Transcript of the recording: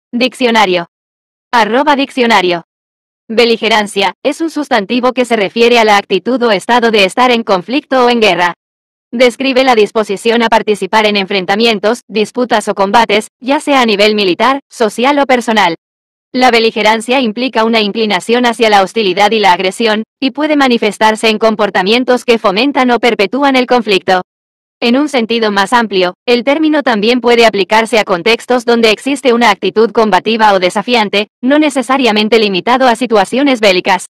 Diccionario. @diccionario. Beligerancia, es un sustantivo que se refiere a la actitud o estado de estar en conflicto o en guerra. Describe la disposición a participar en enfrentamientos, disputas o combates, ya sea a nivel militar, social o personal. La beligerancia implica una inclinación hacia la hostilidad y la agresión, y puede manifestarse en comportamientos que fomentan o perpetúan el conflicto. En un sentido más amplio, el término también puede aplicarse a contextos donde existe una actitud combativa o desafiante, no necesariamente limitado a situaciones bélicas.